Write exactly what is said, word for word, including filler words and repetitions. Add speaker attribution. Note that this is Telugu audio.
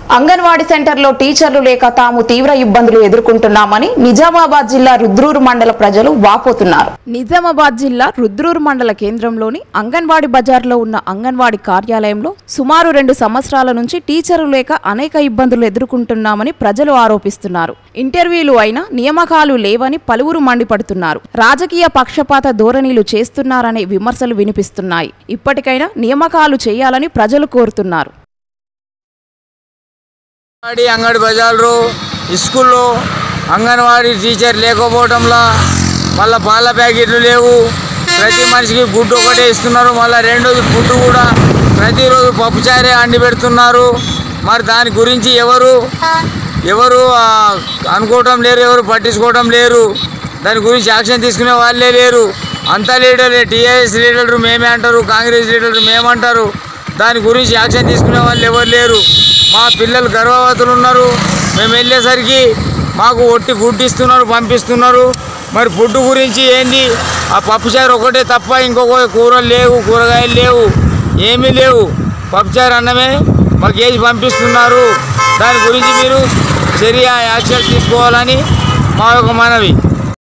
Speaker 1: అంగన్వాడీ సెంటర్లో టీచర్లు లేక తాము తీవ్ర ఇబ్బందులు ఎదుర్కొంటున్నామని నిజామాబాద్ జిల్లా రుద్రూరు మండల ప్రజలు వాపోతున్నారు. నిజామాబాద్ జిల్లా రుద్రూరు మండల కేంద్రంలోని అంగన్వాడీ బజార్లో ఉన్న అంగన్వాడీ కార్యాలయంలో సుమారు రెండు సంవత్సరాల నుంచి టీచర్లు లేక అనేక ఇబ్బందులు ఎదుర్కొంటున్నామని ప్రజలు ఆరోపిస్తున్నారు. ఇంటర్వ్యూలు అయినా నియామకాలు లేవని పలువురు మండిపడుతున్నారు. రాజకీయ పక్షపాత ధోరణిలు చేస్తున్నారనే విమర్శలు వినిపిస్తున్నాయి. ఇప్పటికైనా నియామకాలు చేయాలని ప్రజలు కోరుతున్నారు.
Speaker 2: అంగడి బజార్లో స్కూల్లో అంగన్వాడీ టీచర్ లేకపోవడంలో మళ్ళీ పాల ప్యాకెట్లు లేవు. ప్రతి మనిషికి గుడ్డు ఒకటే ఇస్తున్నారు. మళ్ళీ రెండోది ఫుడ్ కూడా ప్రతిరోజు పప్పుచారే అండి పెడుతున్నారు. మరి దాని గురించి ఎవరు ఎవరు అనుకోవటం లేరు, ఎవరు పట్టించుకోవటం లేరు. దాని గురించి యాక్షన్ తీసుకునే వాళ్ళే లేరు. అంతా లీడర్లే. టీఆర్ఎస్ లీడర్లు మేమే అంటారు, కాంగ్రెస్ లీడర్లు మేమంటారు. దాని గురించి యాక్షన్ తీసుకునే వాళ్ళు ఎవరు లేరు. మా పిల్లలు గర్భవతులు ఉన్నారు. మేము వెళ్ళేసరికి మాకు ఒట్టి ఫుడ్ ఇస్తున్నారు, పంపిస్తున్నారు. మరి ఫుడ్ గురించి ఏంది? ఆ పప్పుచారు ఒకటే తప్ప ఇంకొక కూరలు లేవు, కూరగాయలు లేవు, ఏమీ లేవు. పప్పుచారు అన్నమే మాకు వేసి పంపిస్తున్నారు. దాని గురించి మీరు చర్య యాక్షన్ తీసుకోవాలని మా యొక్క మనవి.